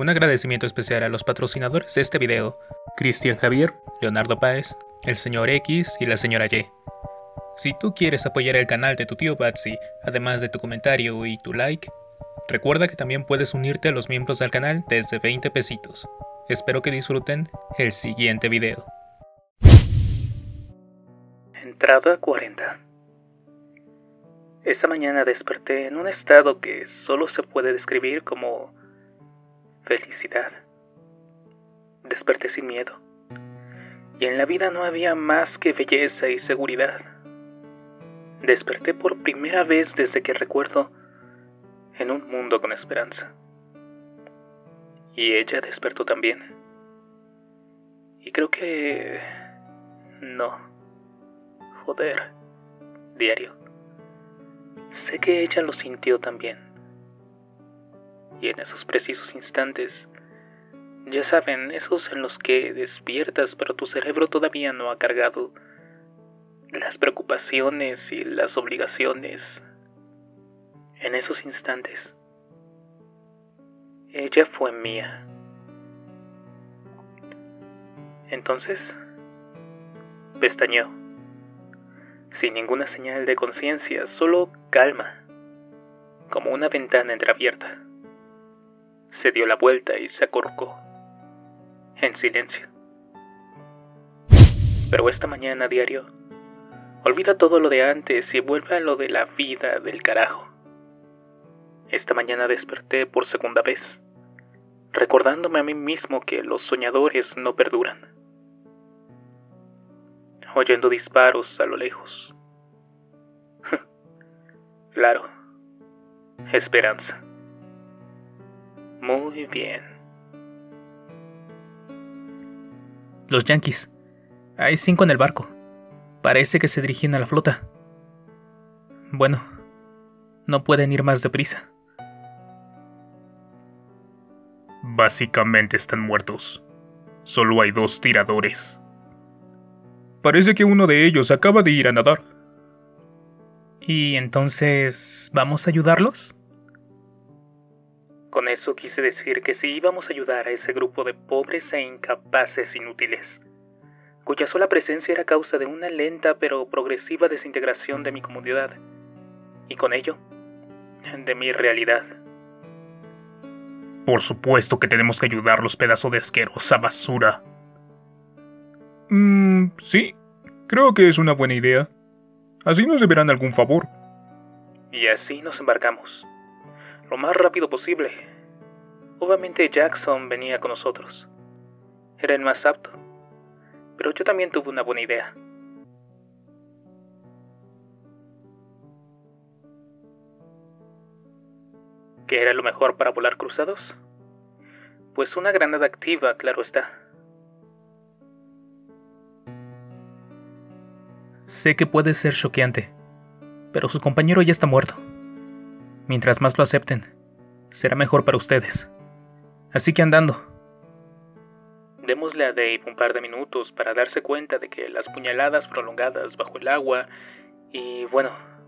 Un agradecimiento especial a los patrocinadores de este video: Cristian Javier, Leonardo Páez, el señor X y la señora Y. Si tú quieres apoyar el canal de tu tío Batsy, además de tu comentario y tu like, recuerda que también puedes unirte a los miembros del canal desde 20 pesitos. Espero que disfruten el siguiente video. Entrada 40. Esta mañana desperté en un estado que solo se puede describir como felicidad. Desperté sin miedo, y en la vida no había más que belleza y seguridad. Desperté por primera vez desde que recuerdo en un mundo con esperanza. Y ella despertó también. Y creo que... no. Joder. Diario. Sé que ella lo sintió también. Y en esos precisos instantes, ya saben, esos en los que despiertas pero tu cerebro todavía no ha cargado las preocupaciones y las obligaciones. En esos instantes, ella fue mía. Entonces, pestañeó, sin ninguna señal de conciencia, solo calma, como una ventana entreabierta. Se dio la vuelta y se acurrucó, en silencio. Pero esta mañana, diario, olvida todo lo de antes y vuelve a lo de la vida del carajo. Esta mañana desperté por segunda vez, recordándome a mí mismo que los soñadores no perduran. Oyendo disparos a lo lejos. Claro, esperanza. Muy bien. Los Yankees. Hay 5 en el barco. Parece que se dirigen a la flota. Bueno, no pueden ir más deprisa. Básicamente están muertos. Solo hay 2 tiradores. Parece que uno de ellos acaba de ir a nadar. ¿Y entonces vamos a ayudarlos? Con eso quise decir que si íbamos a ayudar a ese grupo de pobres e incapaces inútiles, cuya sola presencia era causa de una lenta pero progresiva desintegración de mi comunidad, y con ello, de mi realidad. Por supuesto que tenemos que ayudarlos, pedazo de asquerosa basura. Sí, creo que es una buena idea. Así nos deberán algún favor. Y así nos embarcamos, lo más rápido posible. Obviamente Jackson venía con nosotros. Era el más apto. Pero yo también tuve una buena idea. ¿Qué era lo mejor para volar cruzados? Pues una granada activa, claro está. Sé que puede ser choqueante, pero su compañero ya está muerto. Mientras más lo acepten, será mejor para ustedes. Así que andando. Démosle a Dave un par de minutos para darse cuenta de que las puñaladas prolongadas bajo el agua y, bueno,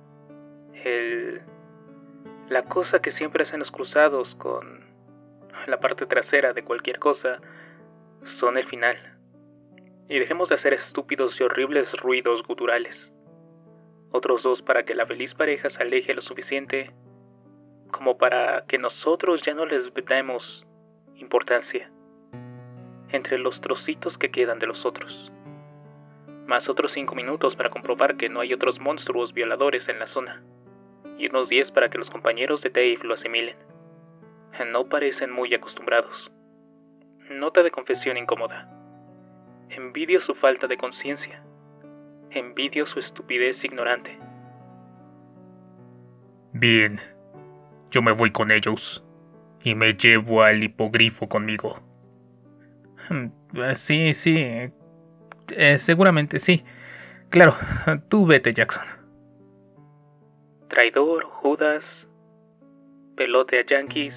la cosa que siempre hacen los cruzados con la parte trasera de cualquier cosa son el final. Y dejemos de hacer estúpidos y horribles ruidos guturales. Otros 2 para que la feliz pareja se aleje lo suficiente como para que nosotros ya no les demos importancia entre los trocitos que quedan de los otros. Más otros 5 minutos para comprobar que no hay otros monstruos violadores en la zona. Y unos 10 para que los compañeros de Dave lo asimilen. No parecen muy acostumbrados. Nota de confesión incómoda. Envidio su falta de conciencia. Envidio su estupidez ignorante. Bien, yo me voy con ellos. Y me llevo al hipogrifo conmigo. Sí, seguramente sí. Claro, tú vete, Jackson. Traidor, Judas, pelote a Yankees.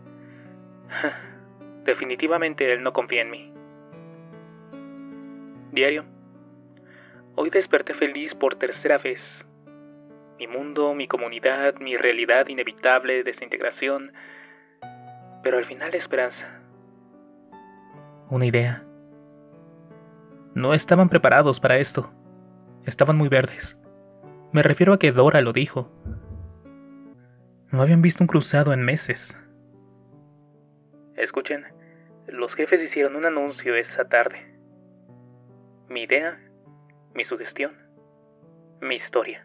Definitivamente él no confía en mí. Diario. Hoy desperté feliz por tercera vez. Mi mundo, mi comunidad, mi realidad inevitable, desintegración. pero al final esperanza. Una idea. No estaban preparados para esto. Estaban muy verdes. Me refiero a que Dora lo dijo. No habían visto un cruzado en meses. Escuchen, los jefes hicieron un anuncio esa tarde. Mi idea, mi sugestión, mi historia.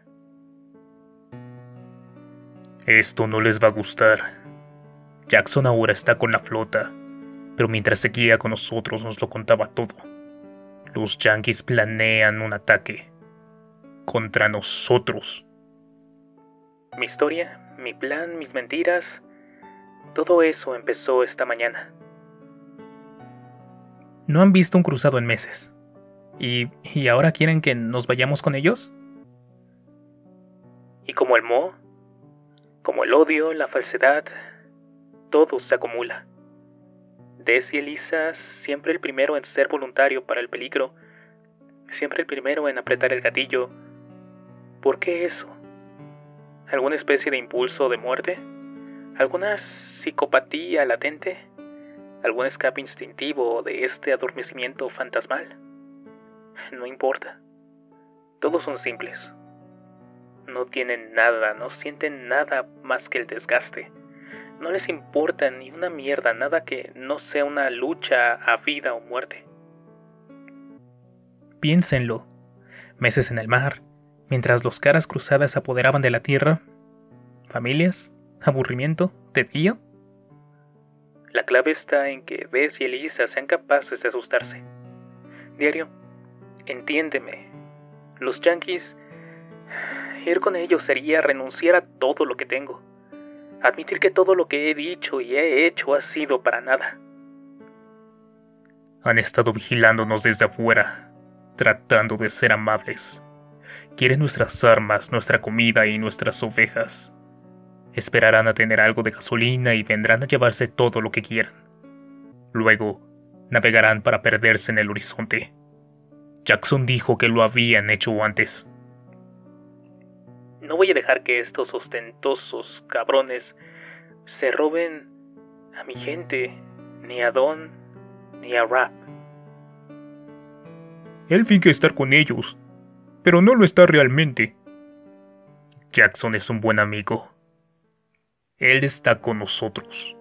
Esto no les va a gustar. Jackson ahora está con la flota, pero mientras seguía con nosotros nos lo contaba todo. Los yanquis planean un ataque contra nosotros. Mi historia, mi plan, mis mentiras, todo eso empezó esta mañana. No han visto un cruzado en meses. ¿Y ahora quieren que nos vayamos con ellos? Y como el moho, como el odio, la falsedad, todo se acumula. Des y Elisa, siempre el primero en ser voluntario para el peligro, siempre el primero en apretar el gatillo. ¿Por qué eso? ¿Alguna especie de impulso de muerte? ¿Alguna psicopatía latente? ¿Algún escape instintivo de este adormecimiento fantasmal? No importa. Todos son simples. No tienen nada, no sienten nada más que el desgaste. No les importa ni una mierda, nada que no sea una lucha a vida o muerte. Piénsenlo. Meses en el mar, mientras los caras cruzadas se apoderaban de la tierra. Familias, aburrimiento, tedio. La clave está en que Des y Elisa sean capaces de asustarse. Diario, entiéndeme. Los yanquis, ir con ellos sería renunciar a todo lo que tengo. Admitir que todo lo que he dicho y he hecho ha sido para nada. Han estado vigilándonos desde afuera, tratando de ser amables. Quieren nuestras armas, nuestra comida y nuestras ovejas. Esperarán a tener algo de gasolina y vendrán a llevarse todo lo que quieran. Luego, navegarán para perderse en el horizonte. Jackson dijo que lo habían hecho antes. No voy a dejar que estos ostentosos cabrones se roben a mi gente, ni a Don, ni a Rap. Él finge estar con ellos, pero no lo está realmente. Jackson es un buen amigo. Él está con nosotros.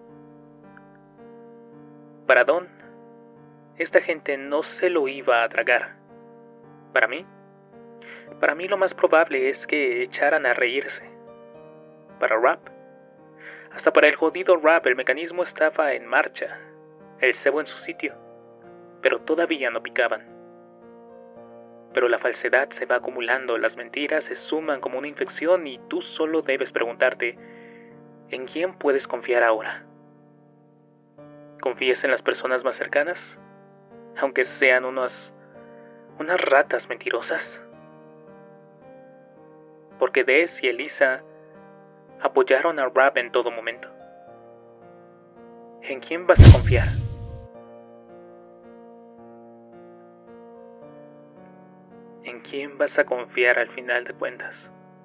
Para Don, esta gente no se lo iba a tragar. Para mí lo más probable es que echaran a reírse. Para Rap, hasta para el jodido Rap el mecanismo estaba en marcha, el cebo en su sitio, pero todavía no picaban. Pero la falsedad se va acumulando, las mentiras se suman como una infección y tú solo debes preguntarte, ¿en quién puedes confiar ahora? ¿Confías en las personas más cercanas? Aunque sean unas ratas mentirosas. Porque Des y Elisa apoyaron a Rap en todo momento. ¿En quién vas a confiar? ¿En quién vas a confiar al final de cuentas?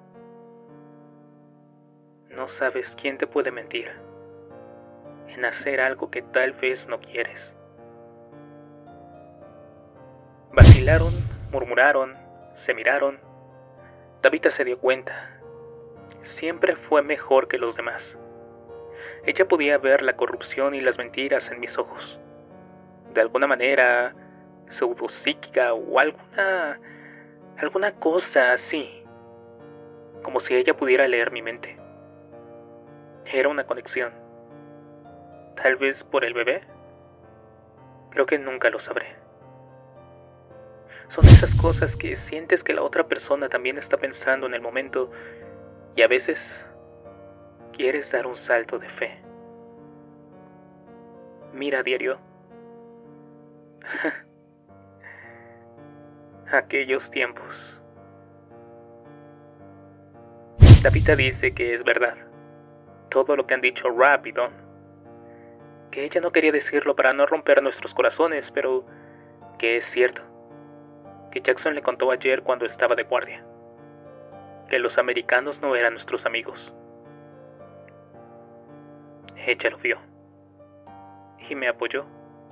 No sabes quién te puede mentir en hacer algo que tal vez no quieres. Vacilaron, murmuraron, se miraron. Tabitha se dio cuenta. Siempre fue mejor que los demás. Ella podía ver la corrupción y las mentiras en mis ojos. De alguna manera, pseudopsíquica o alguna cosa así. Como si ella pudiera leer mi mente. Era una conexión. Tal vez por el bebé. Creo que nunca lo sabré. Son esas cosas que sientes que la otra persona también está pensando en el momento y a veces quieres dar un salto de fe. Mira, diario. Aquellos tiempos. Tabitha dice que es verdad. Todo lo que han dicho Rap y Don. Que ella no quería decirlo para no romper nuestros corazones, pero que es cierto. Que Jackson le contó ayer cuando estaba de guardia. Que los americanos no eran nuestros amigos. Ella lo vio. y me apoyó.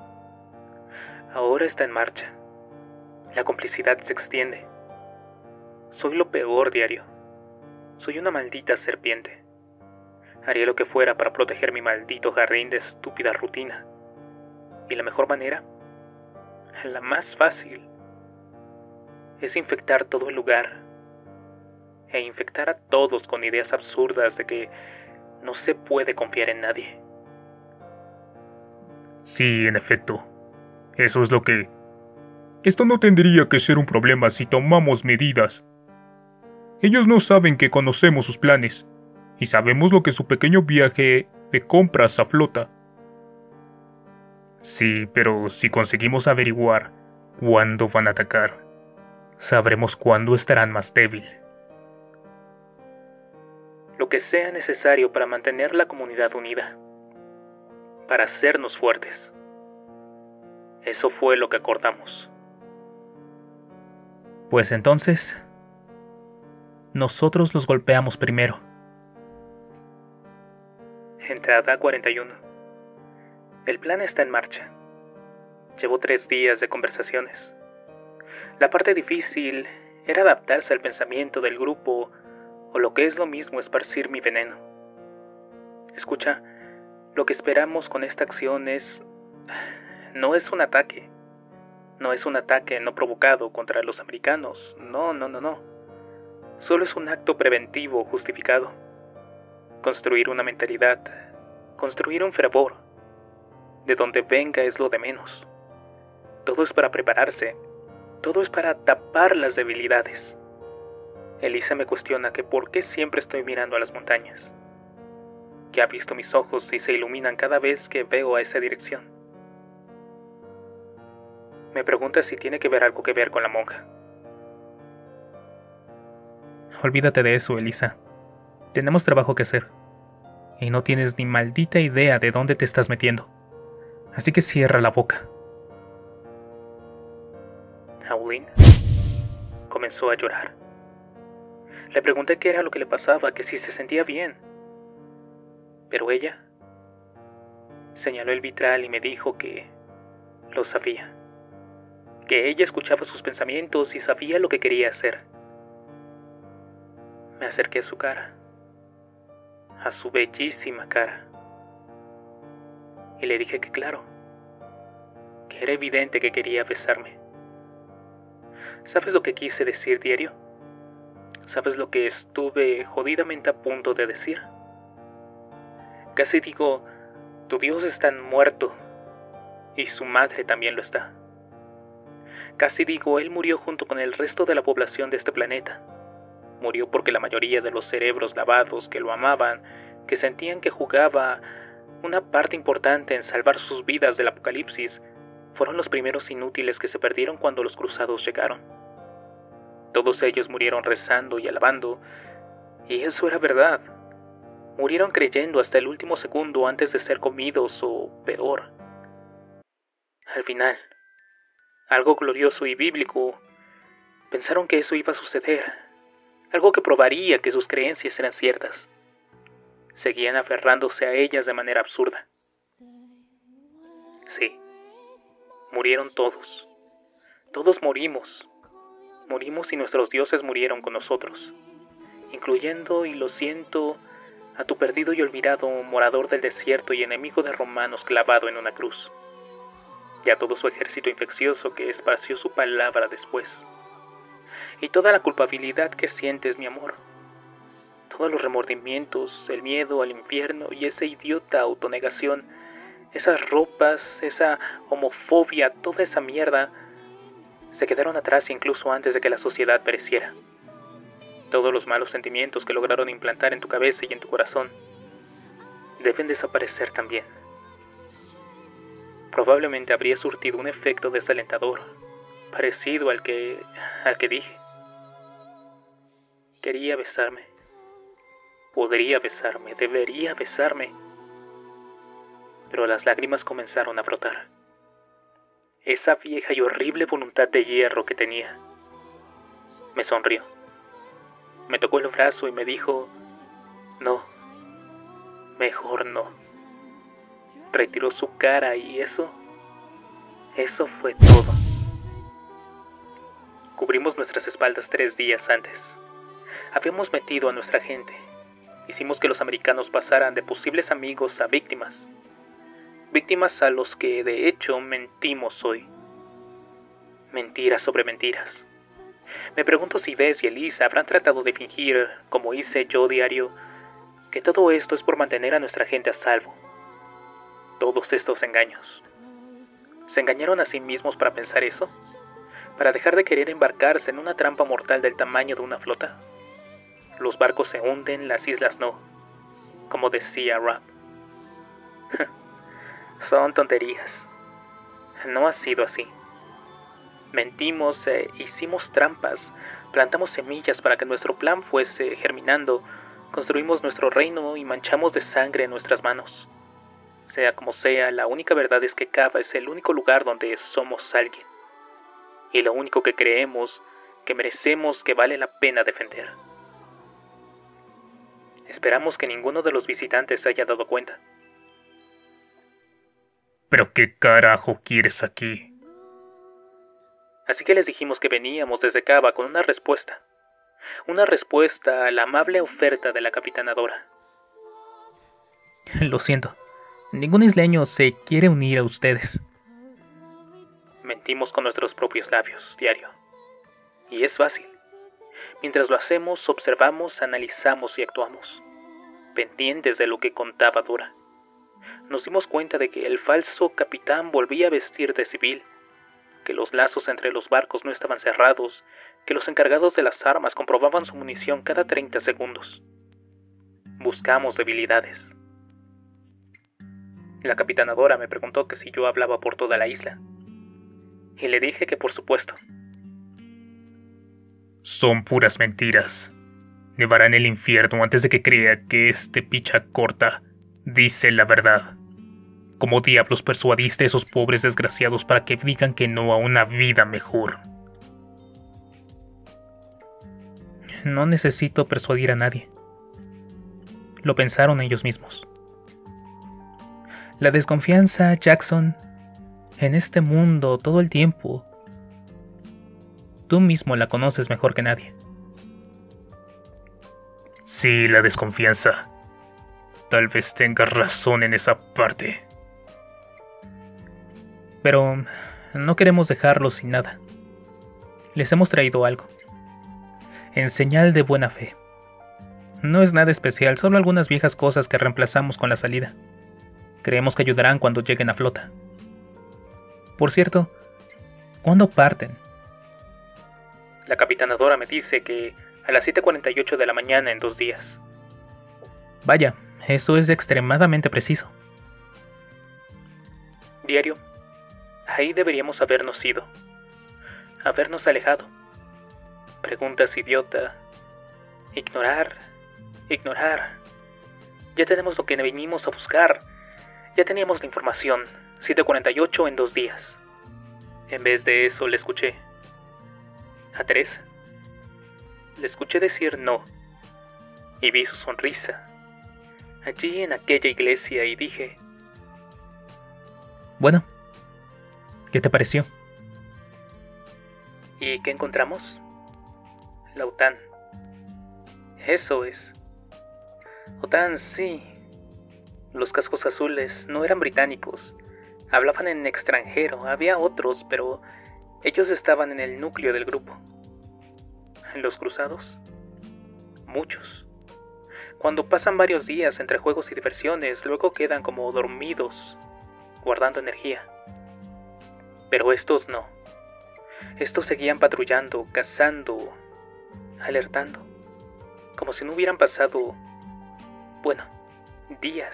Ahora está en marcha. La complicidad se extiende. Soy lo peor, Diario. Soy una maldita serpiente. Haría lo que fuera para proteger mi maldito jardín de estúpida rutina. Y la mejor manera, la más fácil, es infectar todo el lugar. E infectar a todos con ideas absurdas de que no se puede confiar en nadie. Sí, en efecto. Eso es lo que... Esto no tendría que ser un problema si tomamos medidas. Ellos no saben que conocemos sus planes, y sabemos lo que su pequeño viaje de compras aflota. Sí, pero si conseguimos averiguar cuándo van a atacar, sabremos cuándo estarán más débiles. Lo que sea necesario para mantener la comunidad unida, para hacernos fuertes. Eso fue lo que acordamos. Pues entonces, nosotros los golpeamos primero. Entrada 41. El plan está en marcha. Llevo 3 días de conversaciones. La parte difícil era adaptarse al pensamiento del grupo, o lo que es lo mismo, esparcir mi veneno. Escucha, lo que esperamos con esta acción no es un ataque. No es un ataque no provocado contra los americanos. No. Solo es un acto preventivo justificado. Construir una mentalidad, construir un fervor. De donde venga es lo de menos. Todo es para prepararse. Todo es para tapar las debilidades. Elisa me cuestiona que por qué siempre estoy mirando a las montañas. Que ha visto mis ojos y se iluminan cada vez que veo a esa dirección. Me pregunta si tiene algo que ver con la monja. Olvídate de eso, Elisa. Tenemos trabajo que hacer. Y no tienes ni maldita idea de dónde te estás metiendo. Así que cierra la boca. Aulin comenzó a llorar. Le pregunté qué era lo que le pasaba, que si se sentía bien. Pero ella señaló el vitral y me dijo que lo sabía. Que ella escuchaba sus pensamientos y sabía lo que quería hacer. Me acerqué a su cara, a su bellísima cara, y le dije que claro, que era evidente que quería besarme. ¿Sabes lo que quise decir, Diario? ¿Sabes lo que estuve jodidamente a punto de decir? Casi digo, tu Dios está muerto, y su madre también lo está. Casi digo, él murió junto con el resto de la población de este planeta. Murió porque la mayoría de los cerebros lavados que lo amaban, que sentían que jugaba una parte importante en salvar sus vidas del apocalipsis, fueron los primeros inútiles que se perdieron cuando los cruzados llegaron. Todos ellos murieron rezando y alabando, y eso era verdad. Murieron creyendo hasta el último segundo antes de ser comidos o peor. Al final, algo glorioso y bíblico, pensaron que eso iba a suceder, algo que probaría que sus creencias eran ciertas. Seguían aferrándose a ellas de manera absurda. Sí, murieron todos. Todos morimos. Morimos y nuestros dioses murieron con nosotros, incluyendo, y lo siento, a tu perdido y olvidado morador del desierto y enemigo de romanos clavado en una cruz, y a todo su ejército infeccioso que esparció su palabra después, y toda la culpabilidad que sientes, mi amor, todos los remordimientos, el miedo al infierno y esa idiota autonegación, esas ropas, esa homofobia, toda esa mierda, se quedaron atrás incluso antes de que la sociedad pereciera. Todos los malos sentimientos que lograron implantar en tu cabeza y en tu corazón deben desaparecer también. Probablemente habría surtido un efecto desalentador, parecido al que dije. Quería besarme. Podría besarme, debería besarme. Pero las lágrimas comenzaron a brotar. Esa vieja y horrible voluntad de hierro que tenía. Me sonrió. Me tocó el brazo y me dijo, no, mejor no. retiró su cara y eso fue todo. Cubrimos nuestras espaldas 3 días antes. Habíamos metido a nuestra gente. Hicimos que los americanos pasaran de posibles amigos a víctimas. Víctimas a los que de hecho mentimos hoy. Mentiras sobre mentiras. Me pregunto si Bess y Elisa habrán tratado de fingir, como hice yo diario, que todo esto es por mantener a nuestra gente a salvo. Todos estos engaños. ¿Se engañaron a sí mismos para pensar eso? ¿Para dejar de querer embarcarse en una trampa mortal del tamaño de una flota? Los barcos se hunden, las islas no, como decía Rapp. Son tonterías. No ha sido así. Mentimos, hicimos trampas, plantamos semillas para que nuestro plan fuese germinando, construimos nuestro reino y manchamos de sangre nuestras manos. Sea como sea, la única verdad es que Cava es el único lugar donde somos alguien. Y lo único que creemos, que merecemos, que vale la pena defender. Esperamos que ninguno de los visitantes se haya dado cuenta. ¿Pero qué carajo quieres aquí? Así que les dijimos que veníamos desde Cava con una respuesta. Una respuesta a la amable oferta de la capitana Dora. Lo siento. Ningún isleño se quiere unir a ustedes. Mentimos con nuestros propios labios, diario. Y es fácil. Mientras lo hacemos, observamos, analizamos y actuamos. Pendientes de lo que contaba Dora. Nos dimos cuenta de que el falso capitán volvía a vestir de civil, que los lazos entre los barcos no estaban cerrados, que los encargados de las armas comprobaban su munición cada 30 segundos. Buscamos debilidades. La capitana Dora me preguntó que si yo hablaba por toda la isla. Y le dije que por supuesto. Son puras mentiras. Nevará en el infierno antes de que crea que este picha corta dice la verdad. ¿Cómo diablos persuadiste a esos pobres desgraciados para que digan que no a una vida mejor? No necesito persuadir a nadie. Lo pensaron ellos mismos. La desconfianza, Jackson, en este mundo todo el tiempo. Tú mismo la conoces mejor que nadie. Sí, la desconfianza. Tal vez tengas razón en esa parte. Pero no queremos dejarlos sin nada. Les hemos traído algo. En señal de buena fe. No es nada especial, solo algunas viejas cosas que reemplazamos con la salida. Creemos que ayudarán cuando lleguen a flota. Por cierto, ¿cuándo parten? La capitana Dora me dice que a las 7:48 de la mañana en 2 días. Vaya, eso es extremadamente preciso. Diario, ahí deberíamos habernos ido. Habernos alejado. Preguntas idiota. Ignorar. Ya tenemos lo que vinimos a buscar. Ya teníamos la información. 7:48 en 2 días. En vez de eso le escuché. A Teresa. Le escuché decir no. Y vi su sonrisa. Allí en aquella iglesia y dije... Bueno, ¿qué te pareció? ¿Y qué encontramos? La OTAN. Eso es. OTAN, sí. Los cascos azules no eran británicos. Hablaban en extranjero. Había otros, pero ellos estaban en el núcleo del grupo. ¿Los cruzados? Muchos. Cuando pasan varios días entre juegos y diversiones, luego quedan como dormidos, guardando energía. Pero estos no. Estos seguían patrullando, cazando, alertando. Como si no hubieran pasado, bueno, días.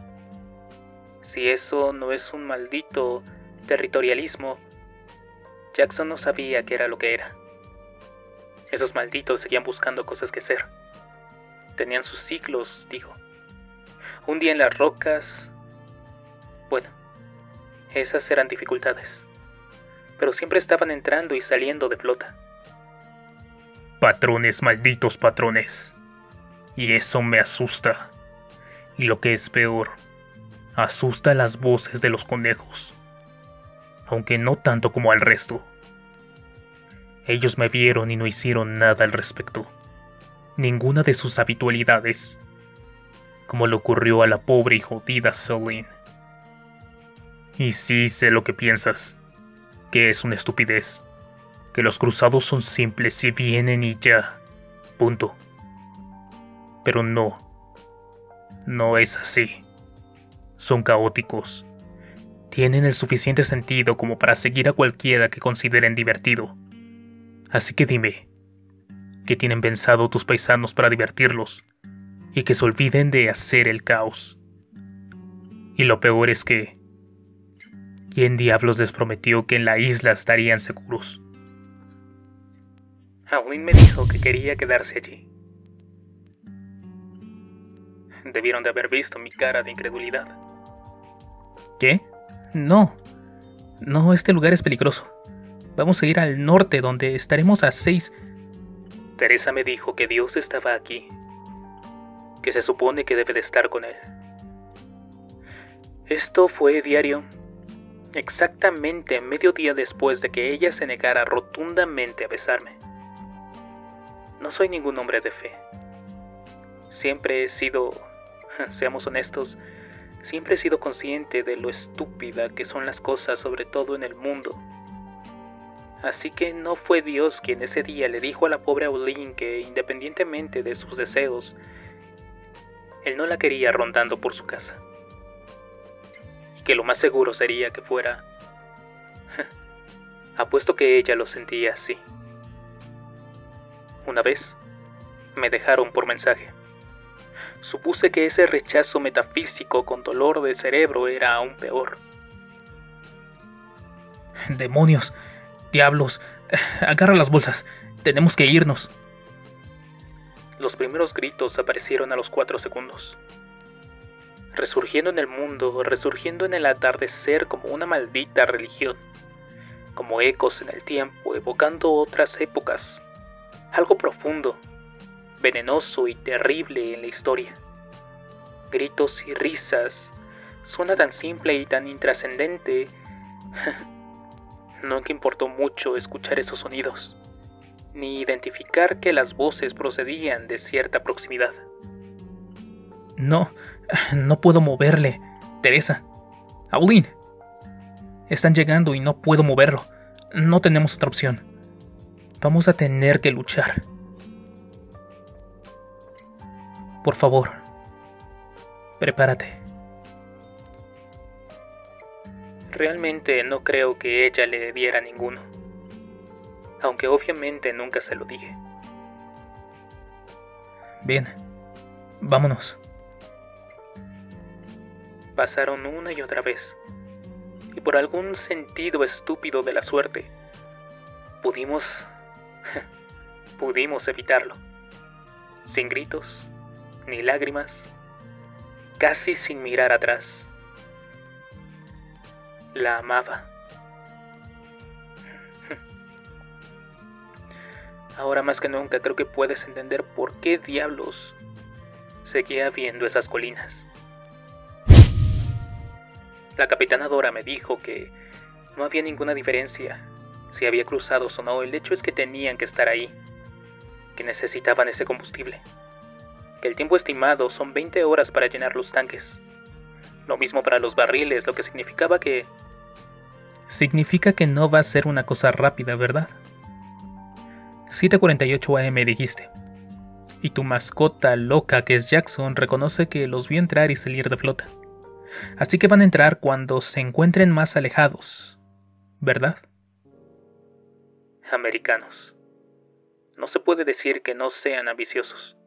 Si eso no es un maldito territorialismo, Jackson no sabía qué era lo que era. Esos malditos seguían buscando cosas que hacer. Tenían sus ciclos, digo. Un día en las rocas... Bueno, esas eran dificultades. Pero siempre estaban entrando y saliendo de flota. Patrones, malditos patrones. Y eso me asusta. Y lo que es peor, asusta las voces de los conejos, aunque no tanto como al resto. Ellos me vieron y no hicieron nada al respecto, ninguna de sus habitualidades, como le ocurrió a la pobre y jodida Celine. Y sí sé lo que piensas, que es una estupidez, que los cruzados son simples y vienen y ya, punto. Pero no es así. Son caóticos. Tienen el suficiente sentido como para seguir a cualquiera que consideren divertido. Así que dime, ¿qué tienen pensado tus paisanos para divertirlos? Y que se olviden de hacer el caos. Y lo peor es que, ¿quién diablos les prometió que en la isla estarían seguros? Aulin me dijo que quería quedarse allí. Debieron de haber visto mi cara de incredulidad. ¿Qué? No, este lugar es peligroso. Vamos a ir al norte, donde estaremos a 6. Teresa me dijo que Dios estaba aquí, que se supone que debe de estar con él. Esto fue diario, exactamente medio día después de que ella se negara rotundamente a besarme. No soy ningún hombre de fe. Siempre he sido, seamos honestos, siempre he sido consciente de lo estúpida que son las cosas, sobre todo en el mundo. Así que no fue Dios quien ese día le dijo a la pobre Aulin que, independientemente de sus deseos, él no la quería rondando por su casa. Y que lo más seguro sería que fuera... Apuesto que ella lo sentía así. Una vez, me dejaron por mensaje. Supuse que ese rechazo metafísico con dolor de cerebro era aún peor. ¡Demonios! ¡Diablos! Agarra las bolsas. Tenemos que irnos. Los primeros gritos aparecieron a los 4 segundos. Resurgiendo en el mundo, resurgiendo en el atardecer como una maldita religión. Como ecos en el tiempo, evocando otras épocas. Algo profundo, venenoso y terrible en la historia. Gritos y risas. Suena tan simple y tan intrascendente. Nunca importó mucho escuchar esos sonidos, ni identificar que las voces procedían de cierta proximidad. No puedo moverle. Teresa. Aulin. Están llegando y no puedo moverlo. No tenemos otra opción. Vamos a tener que luchar. Por favor, prepárate. Realmente no creo que ella le diera ninguno, aunque obviamente nunca se lo dije. Bien, vámonos. Pasaron una y otra vez, y por algún sentido estúpido de la suerte, pudimos evitarlo. Sin gritos, ni lágrimas, casi sin mirar atrás. La amaba. Ahora más que nunca creo que puedes entender por qué diablos seguía viendo esas colinas. La capitana Dora me dijo que no había ninguna diferencia si había cruzados o no. El hecho es que tenían que estar ahí, que necesitaban ese combustible, que el tiempo estimado son 20 horas para llenar los tanques. Lo mismo para los barriles, lo que significaba que... Significa que no va a ser una cosa rápida, ¿verdad? 7:48 AM dijiste. Y tu mascota loca, que es Jackson, reconoce que los vio entrar y salir de flota. Así que van a entrar cuando se encuentren más alejados, ¿verdad? Americanos. No se puede decir que no sean ambiciosos.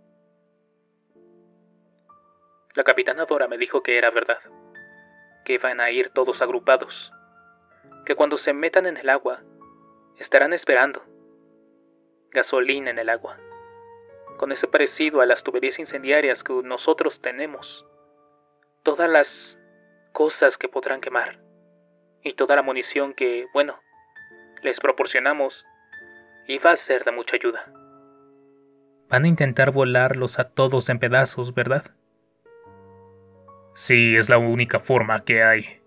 La capitana Dora me dijo que era verdad, que iban a ir todos agrupados, que cuando se metan en el agua, estarán esperando. Gasolina en el agua, con ese parecido a las tuberías incendiarias que nosotros tenemos. Todas las cosas que podrán quemar, y toda la munición que, bueno, les proporcionamos, iba a ser de mucha ayuda. Van a intentar volarlos a todos en pedazos, ¿verdad? Sí, es la única forma que hay.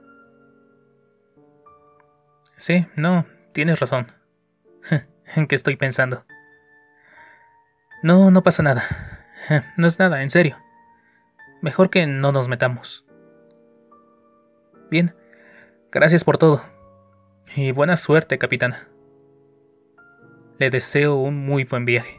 Sí, no, tienes razón. ¿En qué estoy pensando? No, no pasa nada. No es nada, en serio. Mejor que no nos metamos. Bien, gracias por todo. Y buena suerte, capitana. Le deseo un muy buen viaje.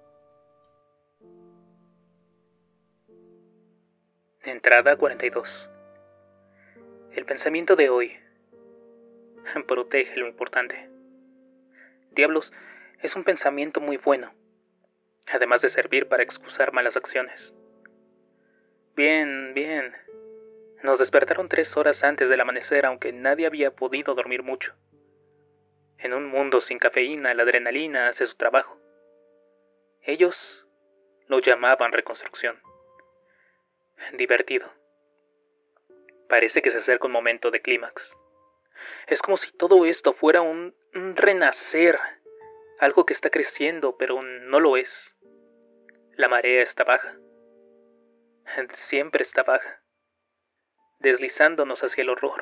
Entrada 42. El pensamiento de hoy. Protege lo importante. Diablos, es un pensamiento muy bueno, además de servir para excusar malas acciones. Bien, bien. Nos despertaron 3 horas antes del amanecer, aunque nadie había podido dormir mucho. En un mundo sin cafeína, la adrenalina hace su trabajo. Ellos lo llamaban reconstrucción. Divertido. Parece que se acerca un momento de clímax. Es como si todo esto fuera un renacer, algo que está creciendo, pero no lo es. La marea está baja. Siempre está baja, deslizándonos hacia el horror.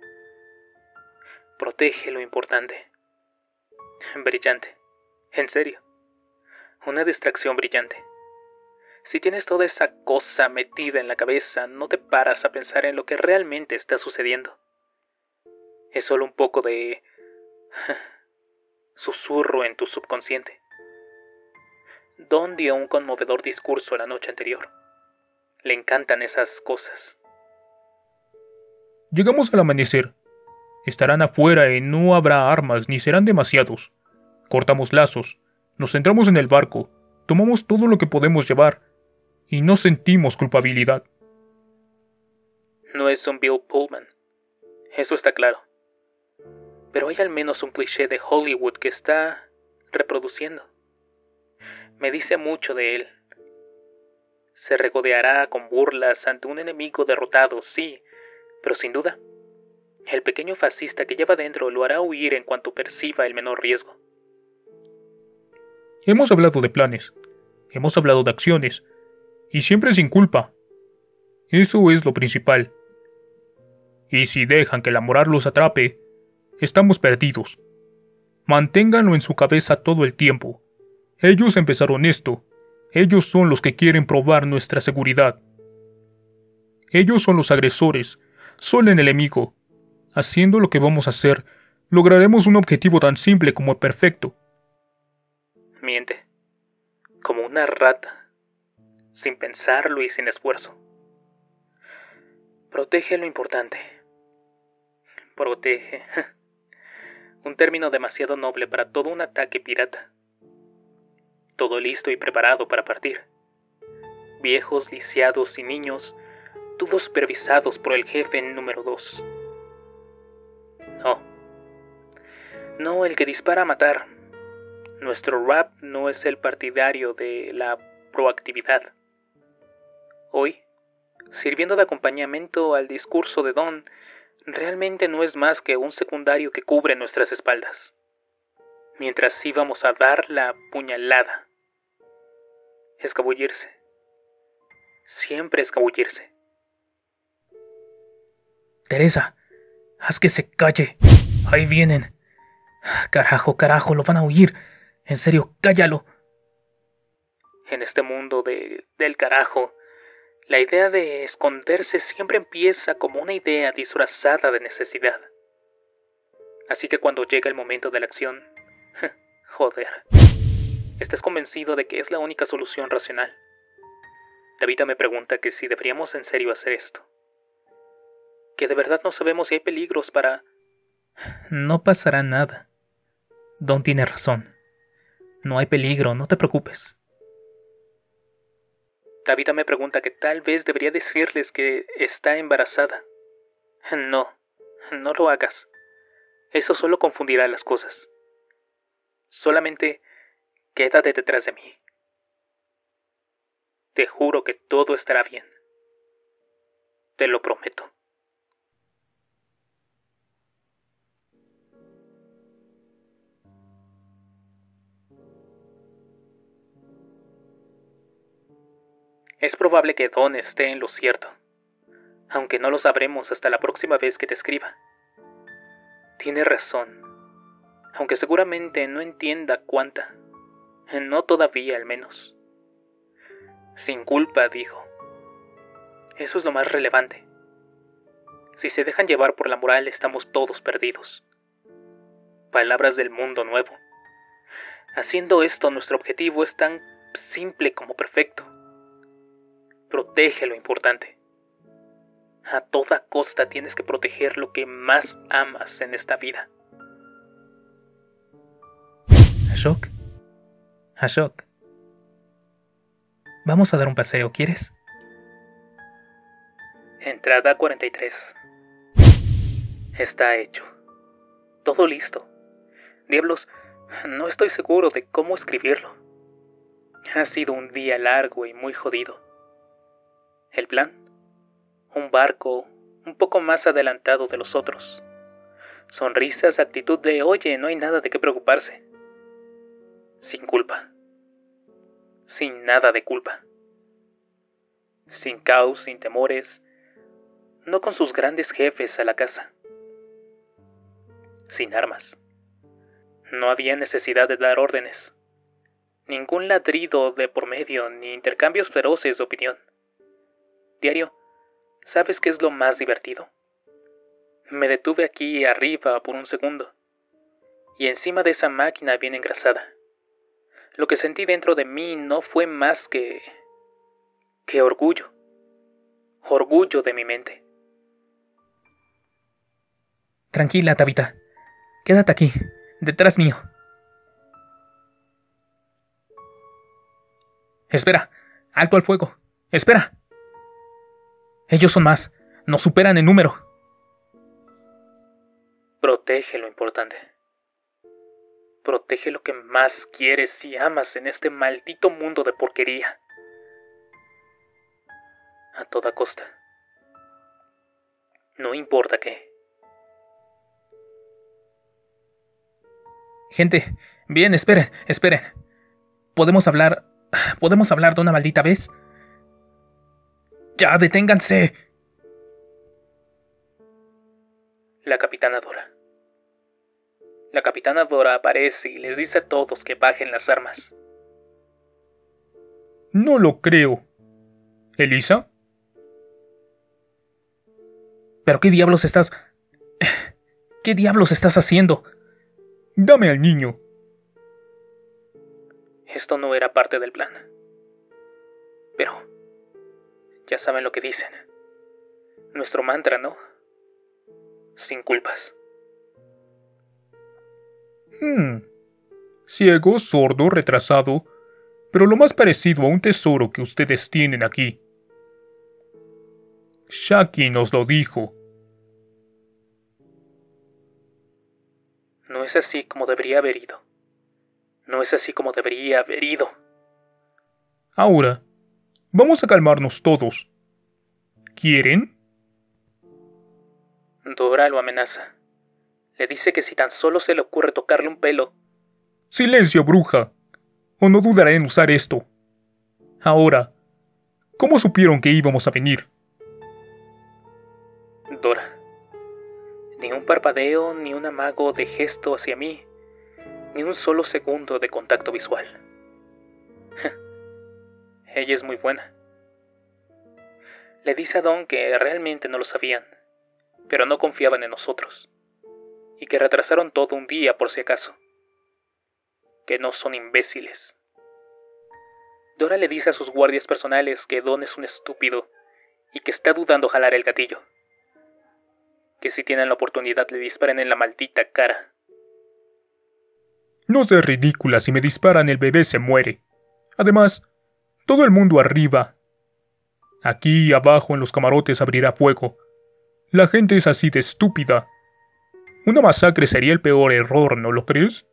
Protege lo importante. Brillante. En serio. Una distracción brillante. Si tienes toda esa cosa metida en la cabeza, no te paras a pensar en lo que realmente está sucediendo. Es solo un poco de susurro en tu subconsciente. Don dio un conmovedor discurso la noche anterior. Le encantan esas cosas. Llegamos al amanecer. Estarán afuera y no habrá armas ni serán demasiados. Cortamos lazos, nos centramos en el barco, tomamos todo lo que podemos llevar y no sentimos culpabilidad. No es un Bill Pullman, eso está claro. Pero hay al menos un cliché de Hollywood que está reproduciendo. Me dice mucho de él. Se regodeará con burlas ante un enemigo derrotado, sí, pero sin duda, el pequeño fascista que lleva dentro lo hará huir en cuanto perciba el menor riesgo. Hemos hablado de planes, hemos hablado de acciones, y siempre sin culpa. Eso es lo principal. Y si dejan que la moral los atrape, estamos perdidos. Manténganlo en su cabeza todo el tiempo. Ellos empezaron esto. Ellos son los que quieren probar nuestra seguridad. Ellos son los agresores, son el enemigo. Haciendo lo que vamos a hacer, lograremos un objetivo tan simple como perfecto. Miente, como una rata, sin pensarlo y sin esfuerzo. Protege lo importante. Protege. Un término demasiado noble para todo un ataque pirata. Todo listo y preparado para partir. Viejos, lisiados y niños, todos supervisados por el jefe número 2. No, el que dispara a matar. Nuestro rap no es el partidario de la proactividad. Hoy, sirviendo de acompañamiento al discurso de Don, realmente no es más que un secundario que cubre nuestras espaldas, mientras íbamos a dar la puñalada. Escabullirse. Siempre escabullirse. Teresa, haz que se calle. Ahí vienen. Carajo, carajo, lo van a oír. En serio, cállalo. En este mundo del carajo, la idea de esconderse siempre empieza como una idea disfrazada de necesidad. Así que cuando llega el momento de la acción, joder, estás convencido de que es la única solución racional. Davita me pregunta que si deberíamos en serio hacer esto. Que de verdad no sabemos si hay peligros para... No pasará nada. Don tiene razón. No hay peligro, no te preocupes. Davita me pregunta que tal vez debería decirles que está embarazada. No, no lo hagas. Eso solo confundirá las cosas. Solamente quédate detrás de mí. Te juro que todo estará bien. Te lo prometo. Es probable que Don esté en lo cierto. aunque no lo sabremos hasta la próxima vez que te escriba. Tienes razón, aunque seguramente no entienda cuánta. No todavía, al menos. Sin culpa, dijo. Eso es lo más relevante. Si se dejan llevar por la moral, estamos todos perdidos. Palabras del mundo nuevo. Haciendo esto, nuestro objetivo es tan simple como perfecto. Protege lo importante. A toda costa tienes que proteger lo que más amas en esta vida. Ashok. Ashok. Vamos a dar un paseo, ¿quieres? Entrada 43. Está hecho. Todo listo. Diablos, no estoy seguro de cómo escribirlo. Ha sido un día largo y muy jodido. ¿El plan? Un barco un poco más adelantado de los otros. Sonrisas, actitud de, oye, no hay nada de qué preocuparse. Sin culpa. Sin nada de culpa. Sin caos, sin temores. No con sus grandes jefes a la casa. Sin armas. No había necesidad de dar órdenes. Ningún ladrido de por medio, ni intercambios feroces de opinión. Diario, ¿sabes qué es lo más divertido? Me detuve aquí arriba por un segundo, y encima de esa máquina bien engrasada. Lo que sentí dentro de mí no fue más que orgullo. Orgullo de mi mente. Tranquila, Tabitha. Quédate aquí, detrás mío. Espera, alto al fuego. Espera. Ellos son más. Nos superan en número. Protege lo importante. Protege lo que más quieres y amas en este maldito mundo de porquería. A toda costa. No importa qué. Gente, bien, esperen. ¿Podemos hablar de una maldita vez? ¡Ya, deténganse! La capitana Dora. La capitana Dora aparece y les dice a todos que bajen las armas. No lo creo. ¿Elisa? ¿Pero qué diablos estás haciendo? Dame al niño. Esto no era parte del plan. Pero ya saben lo que dicen. Nuestro mantra, ¿no? Sin culpas. Ciego, sordo, retrasado, pero lo más parecido a un tesoro que ustedes tienen aquí. Shaki nos lo dijo. No es así como debería haber ido. No es así como debería haber ido. Ahora, vamos a calmarnos todos. ¿Quieren? Dora lo amenaza. Le dice que si tan solo se le ocurre tocarle un pelo... ¡Silencio, bruja! O no dudaré en usar esto. Ahora, ¿cómo supieron que íbamos a venir? Dora. Ni un parpadeo, ni un amago de gesto hacia mí, ni un solo segundo de contacto visual. Ella es muy buena. Le dice a Don que realmente no lo sabían, pero no confiaban en nosotros, y que retrasaron todo un día por si acaso. Que no son imbéciles. Dora le dice a sus guardias personales que Don es un estúpido y que está dudando jalar el gatillo. Que si tienen la oportunidad le disparen en la maldita cara. No seas ridícula, si me disparan el bebé se muere. Además, todo el mundo arriba. Aquí y abajo en los camarotes abrirá fuego. La gente es así de estúpida. Una masacre sería el peor error, ¿no lo crees?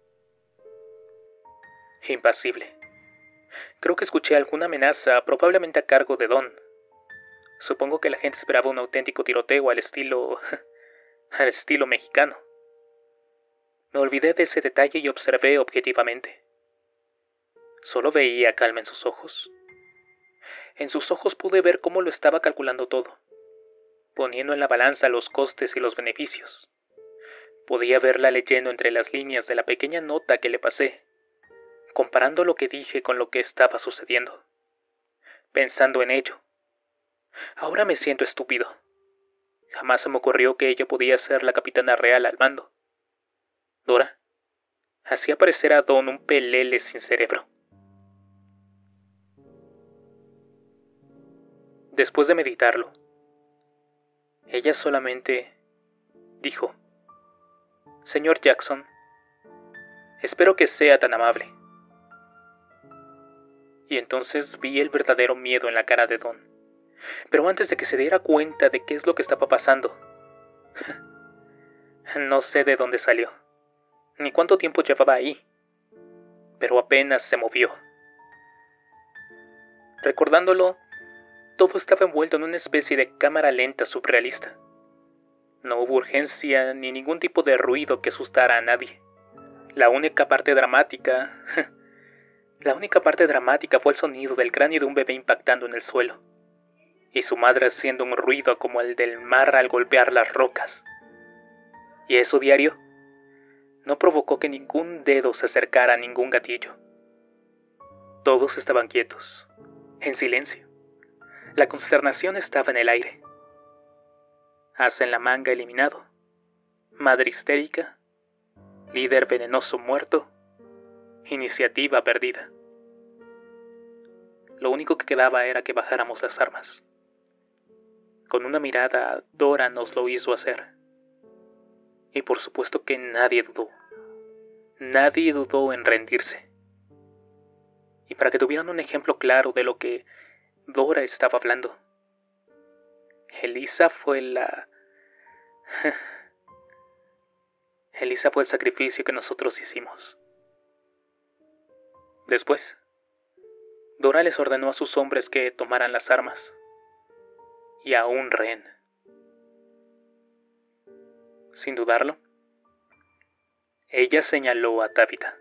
Impasible. Creo que escuché alguna amenaza, probablemente a cargo de Don. Supongo que la gente esperaba un auténtico tiroteo al estilo mexicano. Me olvidé de ese detalle y observé objetivamente. Solo veía calma en sus ojos. En sus ojos pude ver cómo lo estaba calculando todo. poniendo en la balanza los costes y los beneficios. Podía verla leyendo entre las líneas de la pequeña nota que le pasé, comparando lo que dije con lo que estaba sucediendo, pensando en ello. Ahora me siento estúpido. Jamás se me ocurrió que ella podía ser la capitana real al mando. Dora hacía parecer a Don un pelele sin cerebro. Después de meditarlo, ella solamente dijo: Señor Jackson, espero que sea tan amable. Y entonces vi el verdadero miedo en la cara de Don. Pero antes de que se diera cuenta de qué es lo que estaba pasando, no sé de dónde salió, ni cuánto tiempo llevaba ahí, pero apenas se movió. Recordándolo, todo estaba envuelto en una especie de cámara lenta surrealista. No hubo urgencia ni ningún tipo de ruido que asustara a nadie. La única parte dramática fue el sonido del cráneo de un bebé impactando en el suelo, y su madre haciendo un ruido como el del mar al golpear las rocas. Y eso, diario, no provocó que ningún dedo se acercara a ningún gatillo. Todos estaban quietos, en silencio. La consternación estaba en el aire. As en la manga eliminado, madre histérica, líder venenoso muerto, iniciativa perdida. Lo único que quedaba era que bajáramos las armas. Con una mirada, Dora nos lo hizo hacer. Y por supuesto que nadie dudó en rendirse. Y para que tuvieran un ejemplo claro de lo que Dora estaba hablando, Elisa fue el sacrificio que nosotros hicimos. Después, Dora les ordenó a sus hombres que tomaran las armas, y a un rehén. Sin dudarlo, ella señaló a Tabitha.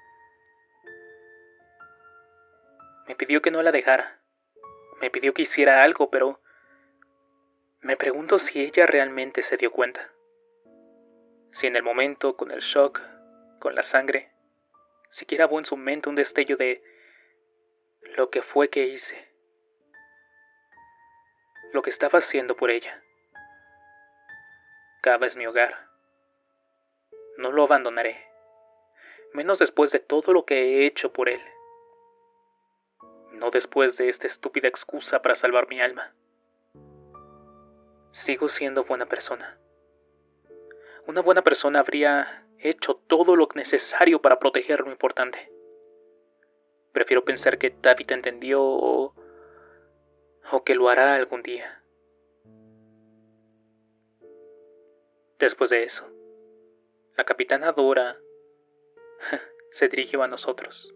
Me pidió que no la dejara. Me pidió que hiciera algo, pero me pregunto si ella realmente se dio cuenta. Si en el momento, con el shock, con la sangre, siquiera hubo en su mente un destello de lo que fue que hice, lo que estaba haciendo por ella. Cava es mi hogar. No lo abandonaré, menos después de todo lo que he hecho por él. No después de esta estúpida excusa para salvar mi alma. Sigo siendo buena persona. Una buena persona habría hecho todo lo necesario para proteger lo importante. Prefiero pensar que Tabitha entendió o que lo hará algún día. Después de eso, la capitana Dora se dirigió a nosotros.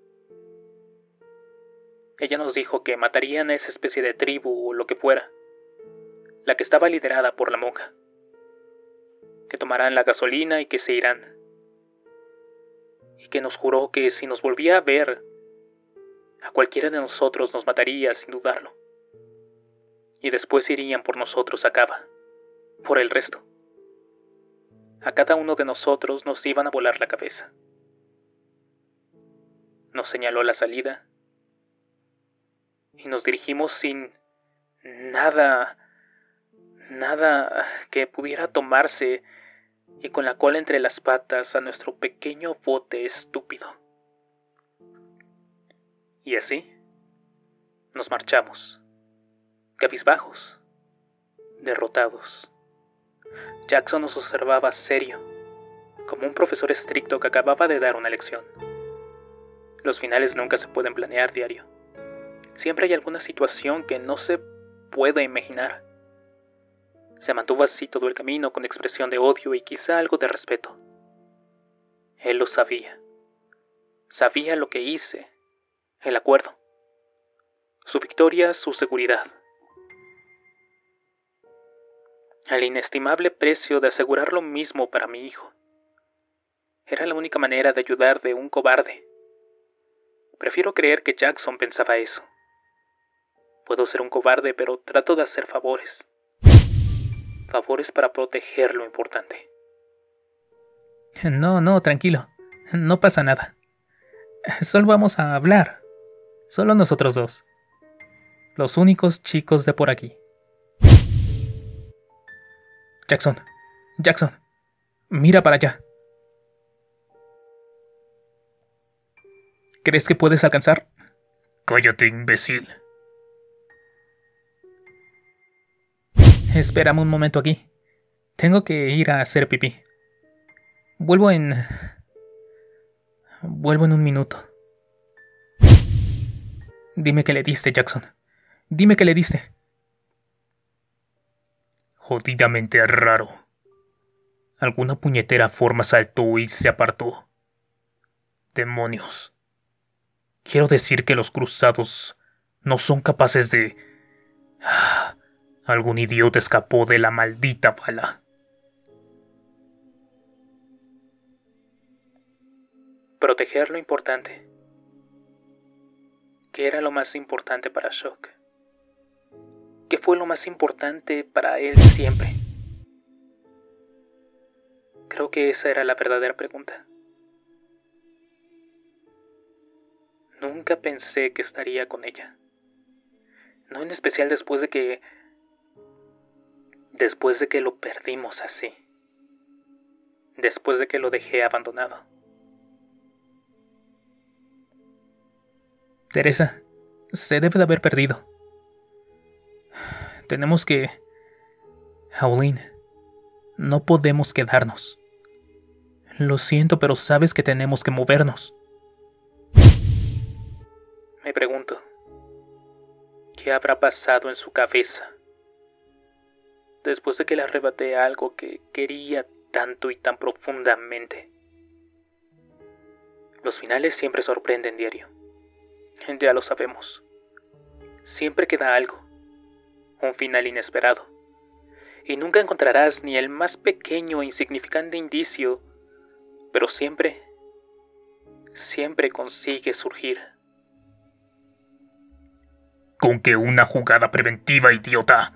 Ella nos dijo que matarían a esa especie de tribu o lo que fuera, la que estaba liderada por la monja, que tomarán la gasolina y que se irán, y que nos juró que si nos volvía a ver, a cualquiera de nosotros nos mataría sin dudarlo, y después irían por nosotros a Cava, por el resto. A cada uno de nosotros nos iban a volar la cabeza. Nos señaló la salida y nos dirigimos sin nada que pudiera tomarse y con la cola entre las patas a nuestro pequeño bote estúpido. Y así nos marchamos, cabizbajos, derrotados. Jackson nos observaba serio, como un profesor estricto que acababa de dar una lección. Los finales nunca se pueden planear, diario. Siempre hay alguna situación que no se puede imaginar. Se mantuvo así todo el camino con expresión de odio y quizá algo de respeto. Él lo sabía. Sabía lo que hice, el acuerdo. Su victoria, su seguridad. El inestimable precio de asegurar lo mismo para mi hijo. Era la única manera de ayudar de un cobarde. Prefiero creer que Jackson pensaba eso. Puedo ser un cobarde, pero trato de hacer favores. Favores para proteger lo importante. No, tranquilo. No pasa nada. Solo vamos a hablar. Solo nosotros dos. Los únicos chicos de por aquí. Jackson, mira para allá. ¿Crees que puedes alcanzar? Cállate, imbécil. Espérame un momento aquí. Tengo que ir a hacer pipí. Vuelvo en un minuto. Dime que le diste, Jackson. Dime que le diste. Jodidamente raro. Alguna puñetera forma saltó y se apartó. Demonios. Quiero decir que los cruzados no son capaces de... Algún idiota escapó de la maldita bala. Proteger lo importante. ¿Qué era lo más importante para Shock? ¿Qué fue lo más importante para él siempre? Creo que esa era la verdadera pregunta. Nunca pensé que estaría con ella. No en especial después de que lo perdimos así. Después de que lo dejé abandonado. Teresa, se debe de haber perdido. Tenemos que... Howlin, no podemos quedarnos. Lo siento, pero sabes que tenemos que movernos. Me pregunto, ¿qué habrá pasado en su cabeza? Después de que le arrebaté algo que quería tanto y tan profundamente. Los finales siempre sorprenden, diario. Ya lo sabemos. Siempre queda algo. Un final inesperado. Y nunca encontrarás ni el más pequeño e insignificante indicio, pero siempre consigue surgir. Con que una jugada preventiva, idiota.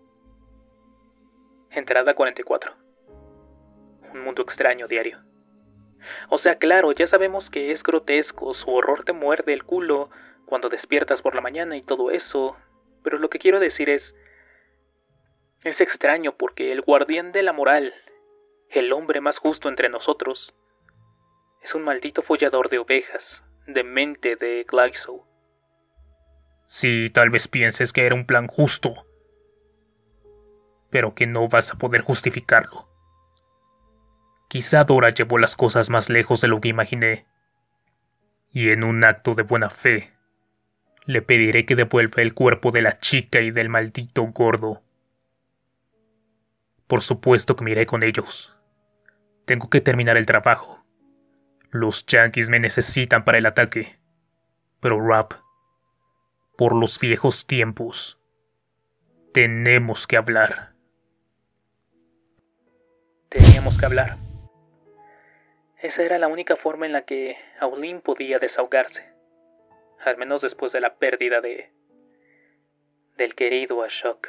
Entrada 44. Un mundo extraño, diario. O sea, claro, ya sabemos que es grotesco, su horror te muerde el culo cuando despiertas por la mañana y todo eso, pero lo que quiero decir es extraño porque el guardián de la moral, el hombre más justo entre nosotros, es un maldito follador de ovejas, demente de Glaxo. Sí, tal vez pienses que era un plan justo, pero que no vas a poder justificarlo. Quizá Dora llevó las cosas más lejos de lo que imaginé, y en un acto de buena fe, le pediré que devuelva el cuerpo de la chica y del maldito gordo. Por supuesto que me iré con ellos. Tengo que terminar el trabajo. Los yankees me necesitan para el ataque. Pero Rob, por los viejos tiempos, tenemos que hablar. Teníamos que hablar. Esa era la única forma en la que Howlin podía desahogarse. Al menos después de la pérdida del querido Ashok.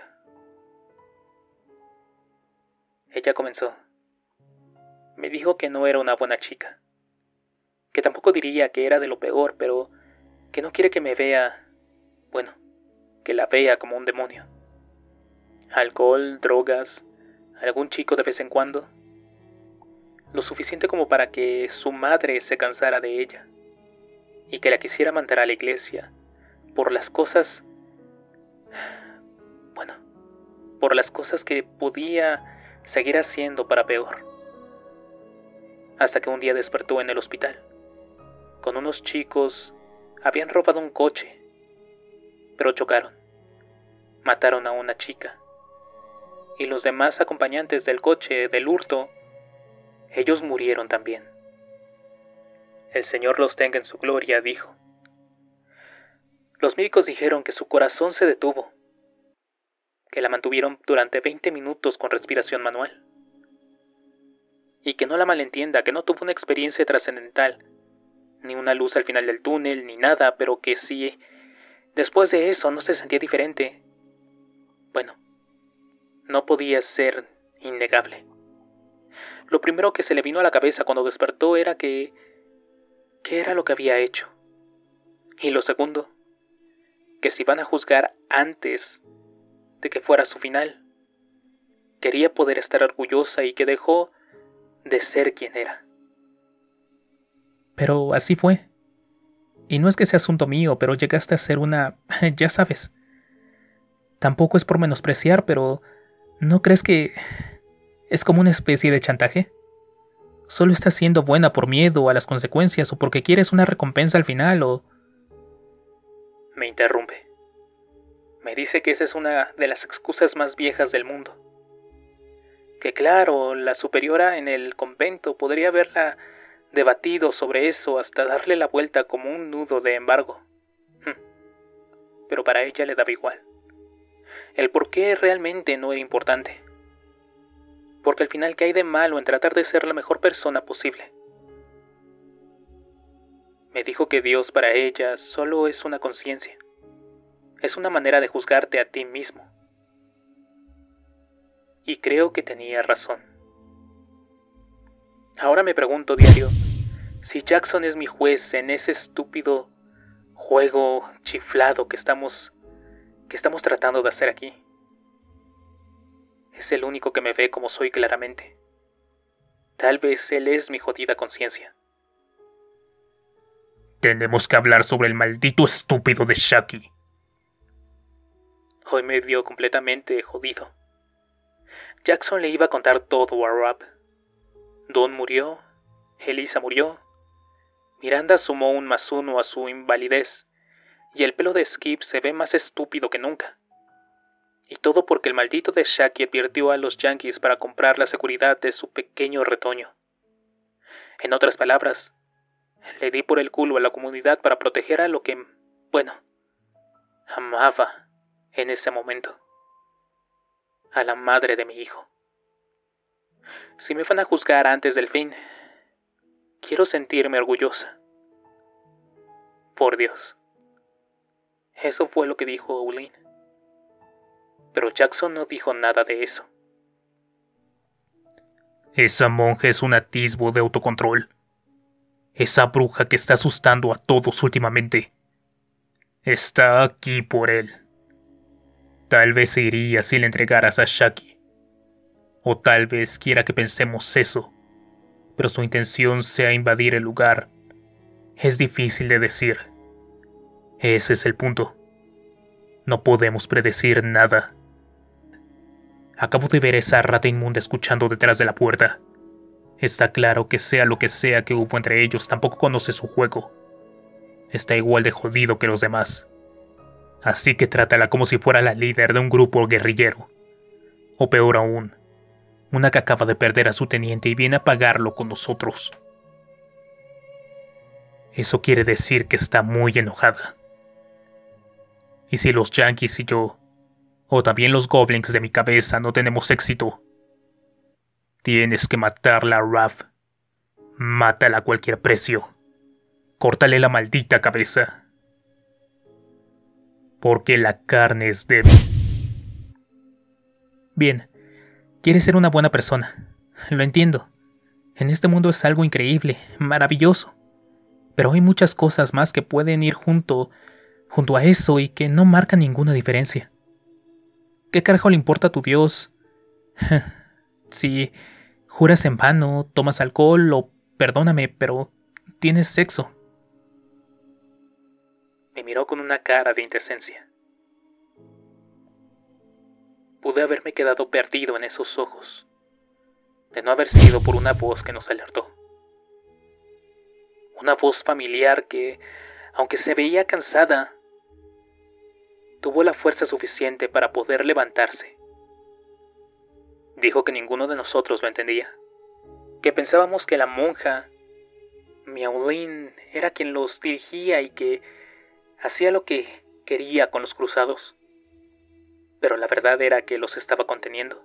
Ella comenzó. Me dijo que no era una buena chica. Que tampoco diría que era de lo peor, pero que no quiere que me vea... Bueno, que la vea como un demonio. Alcohol, drogas, algún chico de vez en cuando. Lo suficiente como para que su madre se cansara de ella. Y que la quisiera mandar a la iglesia por las cosas... Bueno, por las cosas que podía seguir haciendo para peor. Hasta que un día despertó en el hospital. Con unos chicos habían robado un coche, pero chocaron. Mataron a una chica. Y los demás acompañantes del coche del hurto, ellos murieron también. El Señor los tenga en su gloria, dijo. Los médicos dijeron que su corazón se detuvo, que la mantuvieron durante 20 minutos con respiración manual. Y que no la malentienda, que no tuvo una experiencia trascendental, ni una luz al final del túnel, ni nada, pero que sí, después de eso no se sentía diferente. Bueno, no podía ser innegable. Lo primero que se le vino a la cabeza cuando despertó era ¿qué era lo que había hecho? Y lo segundo, que si iban a juzgar antes de que fuera su final. Quería poder estar orgullosa y que dejó de ser quien era. Pero así fue. Y no es que sea asunto mío, pero llegaste a ser una... ya sabes. Tampoco es por menospreciar, pero ¿no crees que es como una especie de chantaje? Solo estás siendo buena por miedo a las consecuencias o porque quieres una recompensa al final o... Me interrumpe. Me dice que esa es una de las excusas más viejas del mundo. Que claro, la superiora en el convento podría haberla debatido sobre eso hasta darle la vuelta como un nudo de embargo. Pero para ella le daba igual. El por qué realmente no era importante. Porque al final, ¿qué hay de malo en tratar de ser la mejor persona posible? Me dijo que Dios para ella solo es una conciencia. Es una manera de juzgarte a ti mismo. Y creo que tenía razón. Ahora me pregunto diario, si Jackson es mi juez en ese estúpido juego chiflado que estamos tratando de hacer aquí. Es el único que me ve como soy claramente. Tal vez él es mi jodida conciencia. Tenemos que hablar sobre el maldito estúpido de Shaki. Hoy me dio completamente jodido. Jackson le iba a contar todo a Rob. Don murió, Elisa murió, Miranda sumó un +1 a su invalidez, y el pelo de Skip se ve más estúpido que nunca. Y todo porque el maldito de Shaki advirtió a los yankees para comprar la seguridad de su pequeño retoño. En otras palabras, le di por el culo a la comunidad para proteger a lo que, amaba en ese momento. A la madre de mi hijo. Si me van a juzgar antes del fin, quiero sentirme orgullosa. Por Dios. Eso fue lo que dijo Olin. Pero Jackson no dijo nada de eso. Esa monja es un atisbo de autocontrol. Esa bruja que está asustando a todos últimamente. Está aquí por él. Tal vez se iría si le entregaras a Shaki. O tal vez quiera que pensemos eso. Pero su intención sea invadir el lugar. Es difícil de decir. Ese es el punto. No podemos predecir nada. Acabo de ver a esa rata inmunda escuchando detrás de la puerta. Está claro que sea lo que sea que hubo entre ellos, tampoco conoce su juego. Está igual de jodido que los demás. Así que trátala como si fuera la líder de un grupo guerrillero. O peor aún, una que acaba de perder a su teniente y viene a pagarlo con nosotros. Eso quiere decir que está muy enojada. Y si los yankees y yo, o también los goblins de mi cabeza, no tenemos éxito, tienes que matarla, Raph. Mátala a cualquier precio. Córtale la maldita cabeza. Porque la carne es débil. Bien, quieres ser una buena persona. Lo entiendo. En este mundo es algo increíble, maravilloso. Pero hay muchas cosas más que pueden ir junto a eso y que no marcan ninguna diferencia. ¿Qué carajo le importa a tu Dios? Si juras en vano, tomas alcohol o, perdóname, pero tienes sexo. Me miró con una cara de indecencia. Pude haberme quedado perdido en esos ojos, de no haber sido por una voz que nos alertó. Una voz familiar que, aunque se veía cansada, tuvo la fuerza suficiente para poder levantarse. Dijo que ninguno de nosotros lo entendía, que pensábamos que la monja, Miaulin, era quien los dirigía y que hacía lo que quería con los cruzados, pero la verdad era que los estaba conteniendo.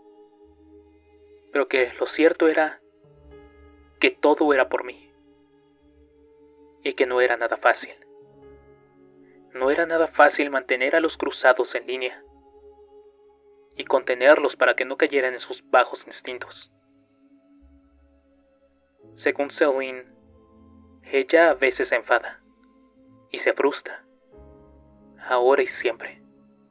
Pero que lo cierto era que todo era por mí, y que no era nada fácil. No era nada fácil mantener a los cruzados en línea, y contenerlos para que no cayeran en sus bajos instintos. Según Celine, ella a veces se enfada y se frustra, ahora y siempre.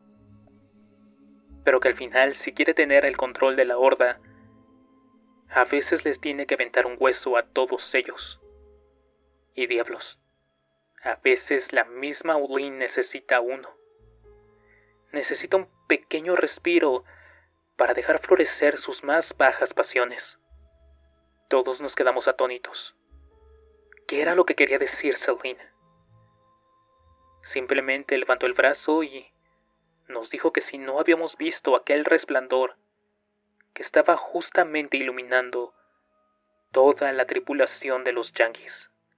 Pero que al final, si quiere tener el control de la horda, a veces les tiene que aventar un hueso a todos ellos. Y diablos, a veces la misma Ulin necesita uno. Necesita un pequeño respiro para dejar florecer sus más bajas pasiones. Todos nos quedamos atónitos. ¿Qué era lo que quería decir Celine? Simplemente levantó el brazo y nos dijo que si no habíamos visto aquel resplandor que estaba justamente iluminando toda la tripulación de los Yankees.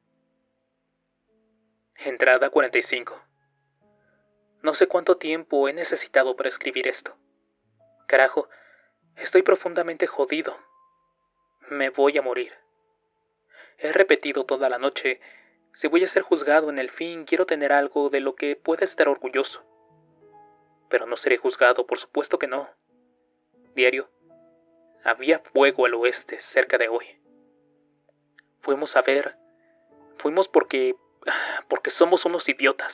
Entrada 45. No sé cuánto tiempo he necesitado para escribir esto. Carajo, estoy profundamente jodido. Me voy a morir. He repetido toda la noche, si voy a ser juzgado en el fin, quiero tener algo de lo que pueda estar orgulloso. Pero no seré juzgado, por supuesto que no. Diario, había fuego al oeste, cerca de hoy. Fuimos porque somos unos idiotas.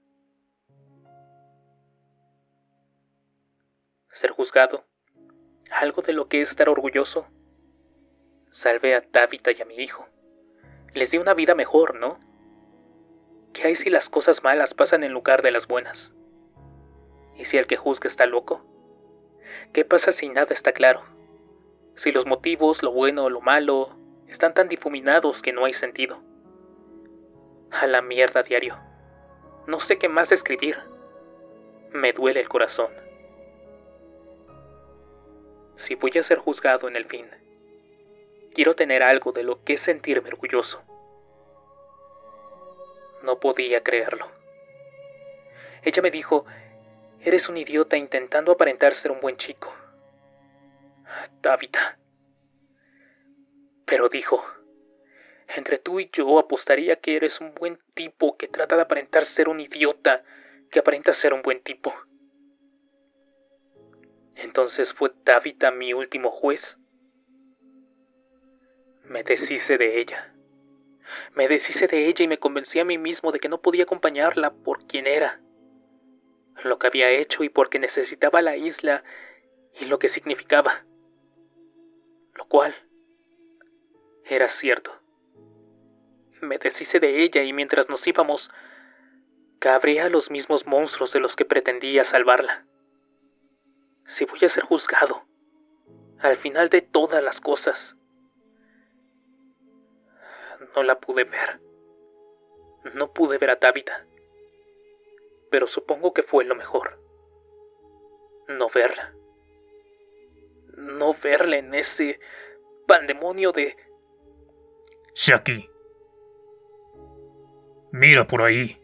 Ser juzgado, algo de lo que es estar orgulloso. Salvé a Tabitha y a mi hijo. Les di una vida mejor, ¿no? ¿Qué hay si las cosas malas pasan en lugar de las buenas? ¿Y si el que juzga está loco? ¿Qué pasa si nada está claro? Si los motivos, lo bueno o lo malo, están tan difuminados que no hay sentido. A la mierda, diario. No sé qué más escribir. Me duele el corazón. Si voy a ser juzgado en el fin, quiero tener algo de lo que sentirme orgulloso. No podía creerlo. Ella me dijo, eres un idiota intentando aparentar ser un buen chico. Tabitha. Pero dijo, entre tú y yo apostaría que eres un buen tipo que trata de aparentar ser un idiota que aparenta ser un buen tipo. Entonces fue Tabitha mi último juez. Me deshice de ella. Me deshice de ella y me convencí a mí mismo de que no podía acompañarla por quien era, lo que había hecho y porque necesitaba la isla y lo que significaba. Lo cual era cierto. Me deshice de ella y mientras nos íbamos, cabré a los mismos monstruos de los que pretendía salvarla. Si voy a ser juzgado, al final de todas las cosas, no la pude ver. No pude ver a Tabitha. Pero supongo que fue lo mejor. No verla. No verla en ese pandemonio de... Jackie. Mira por ahí.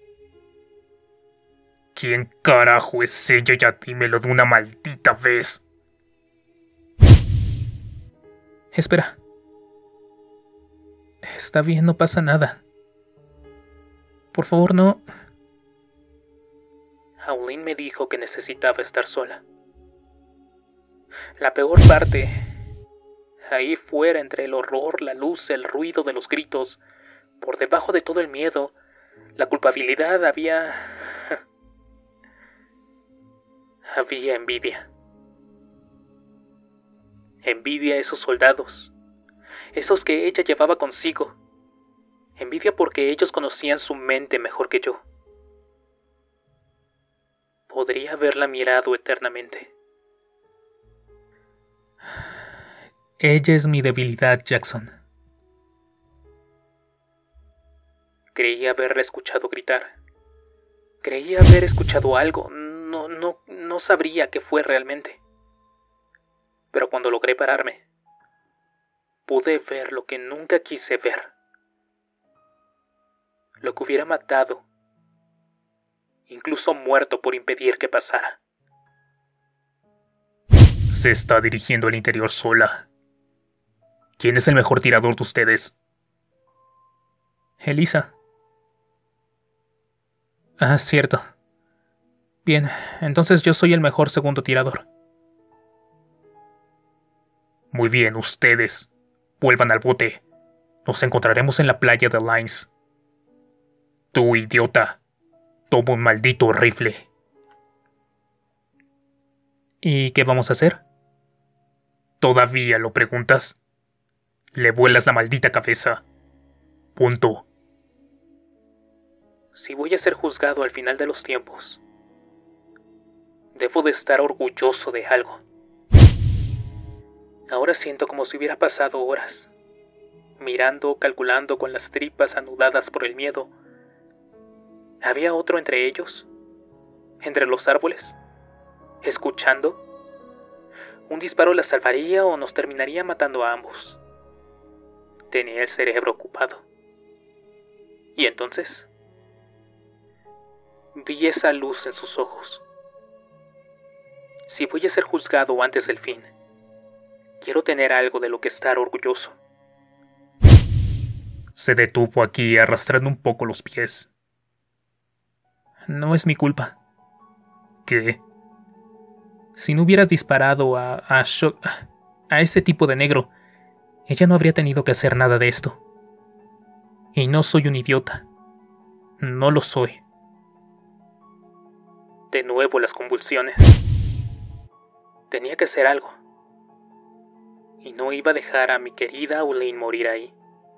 ¿Quién carajo es ella? Ya dímelo de una maldita vez. Espera. Está bien, no pasa nada. Por favor, no... Aulin me dijo que necesitaba estar sola. La peor parte, ahí fuera entre el horror, la luz, el ruido de los gritos, por debajo de todo el miedo, la culpabilidad, había envidia. Envidia a esos soldados, esos que ella llevaba consigo. Envidia porque ellos conocían su mente mejor que yo. Podría haberla mirado eternamente. Ella es mi debilidad, Jackson. Creí haberla escuchado gritar. Creí haber escuchado algo. No sabría qué fue realmente. Pero cuando logré pararme, pude ver lo que nunca quise ver. Lo que hubiera matado, incluso muerto por impedir que pasara. Se está dirigiendo al interior sola. ¿Quién es el mejor tirador de ustedes? Elisa. Ah, cierto. Bien, entonces yo soy el mejor segundo tirador. Muy bien, ustedes. Vuelvan al bote. Nos encontraremos en la playa de Lines. Tú, idiota. Toma un maldito rifle. ¿Y qué vamos a hacer? ¿Todavía lo preguntas? Le vuelas la maldita cabeza. Punto. Si voy a ser juzgado al final de los tiempos, debo de estar orgulloso de algo. Ahora siento como si hubiera pasado horas, mirando, calculando con las tripas anudadas por el miedo. ¿Había otro entre ellos? ¿Entre los árboles? ¿Escuchando? ¿Un disparo la salvaría o nos terminaría matando a ambos? Tenía el cerebro ocupado. ¿Y entonces? Vi esa luz en sus ojos. Si voy a ser juzgado antes del fin, quiero tener algo de lo que estar orgulloso. Se detuvo aquí arrastrando un poco los pies. No es mi culpa. ¿Qué? Si no hubieras disparado a ese tipo de negro, ella no habría tenido que hacer nada de esto. Y no soy un idiota. No lo soy. De nuevo las convulsiones. Tenía que hacer algo. Y no iba a dejar a mi querida Ulene morir ahí.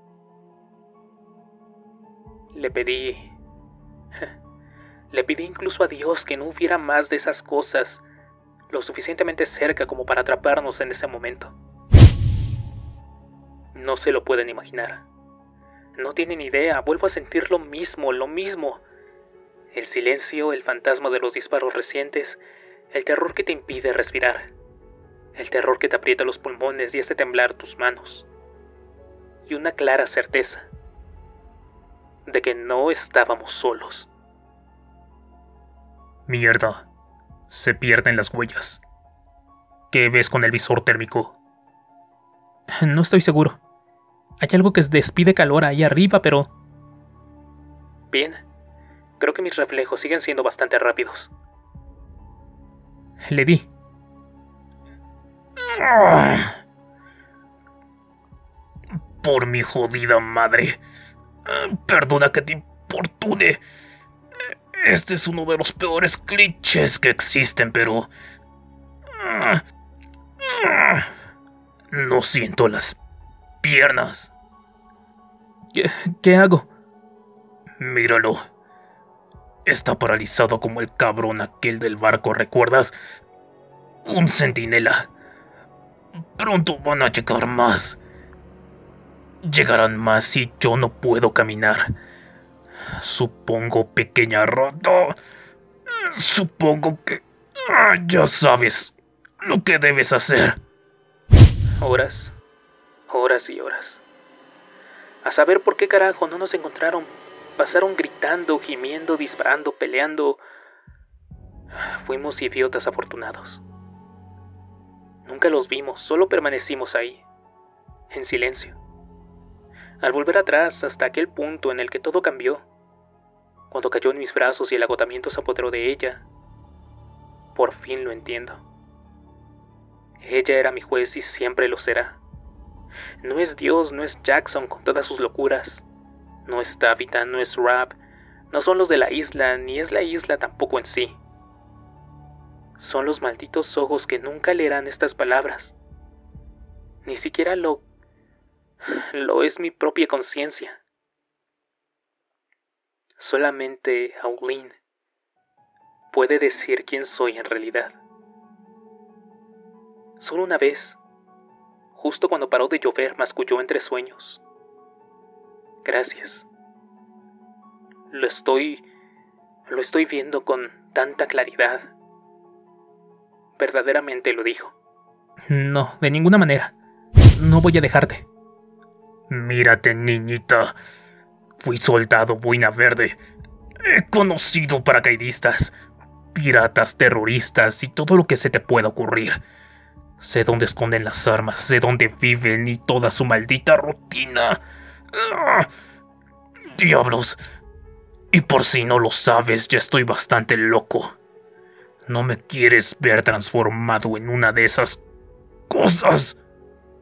Le pedí incluso a Dios que no hubiera más de esas cosas lo suficientemente cerca como para atraparnos en ese momento. No se lo pueden imaginar. No tienen idea, vuelvo a sentir lo mismo. El silencio, el fantasma de los disparos recientes, el terror que te impide respirar, el terror que te aprieta los pulmones y hace temblar tus manos. Y una clara certeza de que no estábamos solos. Mierda. Se pierden las huellas. ¿Qué ves con el visor térmico? No estoy seguro. Hay algo que despide calor ahí arriba, pero... Bien. Creo que mis reflejos siguen siendo bastante rápidos. Le di. Por mi jodida madre. Perdona que te importune. Este es uno de los peores clichés que existen, pero... No siento las piernas. ¿Qué hago? Míralo. Está paralizado como el cabrón aquel del barco, ¿recuerdas? Un centinela. Pronto van a llegar más. Llegarán más si yo no puedo caminar. Supongo, pequeña rata. Supongo que... ya sabes lo que debes hacer. Horas y horas. A saber por qué carajo no nos encontraron. Pasaron gritando, gimiendo, disparando, peleando. Fuimos idiotas afortunados. Nunca los vimos, solo permanecimos ahí, en silencio. Al volver atrás hasta aquel punto en el que todo cambió, cuando cayó en mis brazos y el agotamiento se apoderó de ella, por fin lo entiendo. Ella era mi juez y siempre lo será. No es Dios, no es Jackson con todas sus locuras. No es Tabitha, no es Rap, no son los de la isla, ni es la isla tampoco en sí. Son los malditos ojos que nunca leerán estas palabras. Ni siquiera lo es mi propia conciencia. Solamente Ulene puede decir quién soy en realidad. Solo una vez, justo cuando paró de llover, masculló entre sueños. Gracias. Lo estoy viendo con tanta claridad. Verdaderamente lo dijo. No, de ninguna manera. No voy a dejarte. Mírate, niñita. Fui soldado boina verde. He conocido paracaidistas, piratas, terroristas y todo lo que se te pueda ocurrir. Sé dónde esconden las armas, sé dónde viven y toda su maldita rutina. Diablos. Y por si no lo sabes, ya estoy bastante loco. ¿No me quieres ver transformado en una de esas cosas?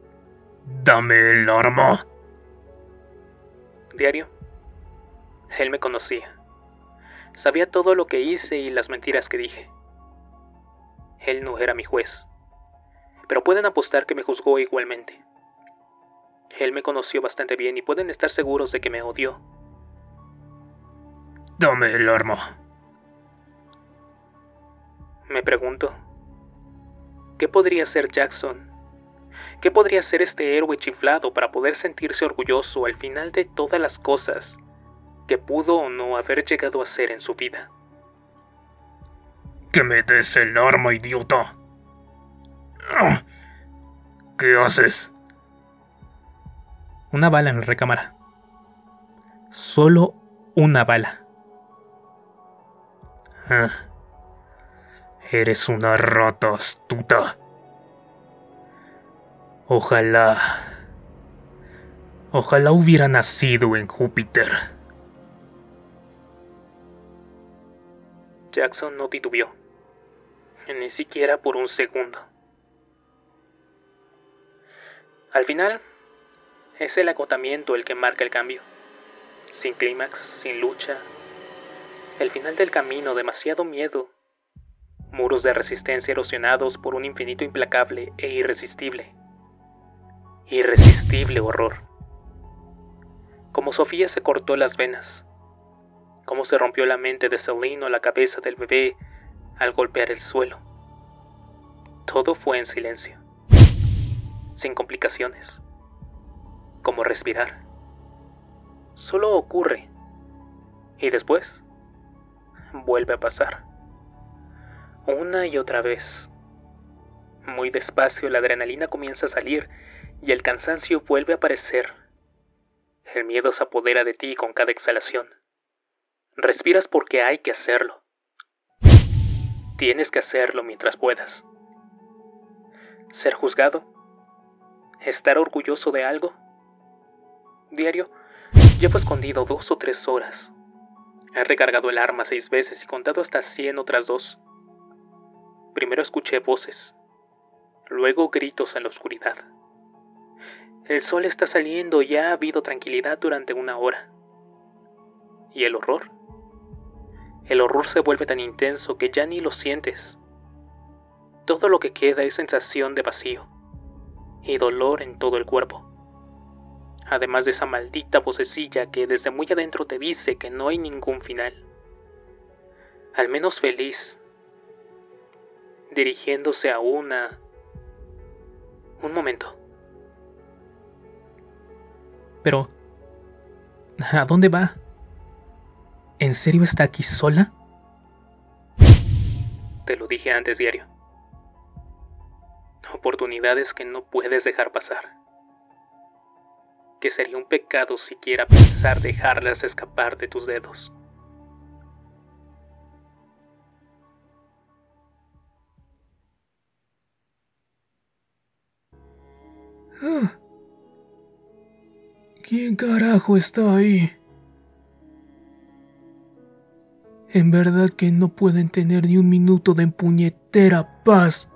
Dame el arma. Diario. Él me conocía. Sabía todo lo que hice y las mentiras que dije. Él no era mi juez, pero pueden apostar que me juzgó igualmente. Él me conoció bastante bien y pueden estar seguros de que me odió. Dame el arma. Me pregunto, ¿qué podría ser Jackson? ¿Qué podría ser este héroe chiflado para poder sentirse orgulloso al final de todas las cosas que pudo o no haber llegado a hacer en su vida? ¡Que me des el arma, idiota! ¿Qué haces? Una bala en la recámara. Solo una bala. Eres una rata astuta. Ojalá hubiera nacido en Júpiter. Jackson no titubeó, ni siquiera por un segundo. Al final, es el agotamiento el que marca el cambio. Sin clímax, sin lucha. El final del camino, demasiado miedo. Muros de resistencia erosionados por un infinito implacable e irresistible. Irresistible horror. Como Sofía se cortó las venas. Como se rompió la mente de Celine o la cabeza del bebé al golpear el suelo. Todo fue en silencio. Sin complicaciones. Como respirar. Solo ocurre. Y después vuelve a pasar. Una y otra vez. Muy despacio la adrenalina comienza a salir y el cansancio vuelve a aparecer. El miedo se apodera de ti con cada exhalación. Respiras porque hay que hacerlo. Tienes que hacerlo mientras puedas. Ser juzgado. Estar orgulloso de algo. Diario, llevo escondido 2 o 3 horas. He recargado el arma 6 veces y contado hasta 100 otras 2. Primero escuché voces, luego gritos en la oscuridad. El sol está saliendo y ha habido tranquilidad durante 1 hora. ¿Y el horror? El horror se vuelve tan intenso que ya ni lo sientes. Todo lo que queda es sensación de vacío y dolor en todo el cuerpo. Además de esa maldita vocecilla que desde muy adentro te dice que no hay ningún final. Al menos feliz. Dirigiéndose a un momento. Pero, ¿a dónde va? ¿En serio está aquí sola? Te lo dije antes, Diario. Oportunidades que no puedes dejar pasar. Que sería un pecado siquiera pensar dejarlas escapar de tus dedos. ¿Quién carajo está ahí? En verdad que no pueden tener ni un minuto de puñetera paz.